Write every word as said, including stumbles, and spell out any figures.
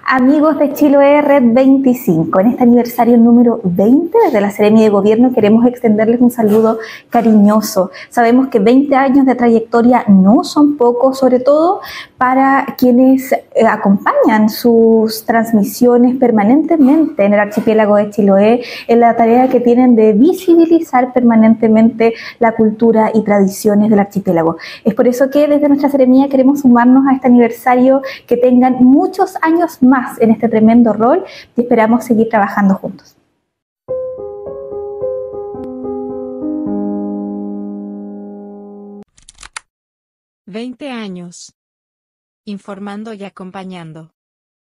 Amigos de Chiloé Red veinticinco, en este aniversario número veinte desde la Seremia de Gobierno queremos extenderles un saludo cariñoso. Sabemos que veinte años de trayectoria no son pocos, sobre todo para quienes eh, acompañan sus transmisiones permanentemente en el archipiélago de Chiloé, en la tarea que tienen de visibilizar permanentemente la cultura y tradiciones del archipiélago. Es por eso que desde nuestra Seremia queremos sumarnos a este aniversario, que tengan muchos años más en este tremendo rol y esperamos seguir trabajando juntos. veinte años. Informando y acompañando.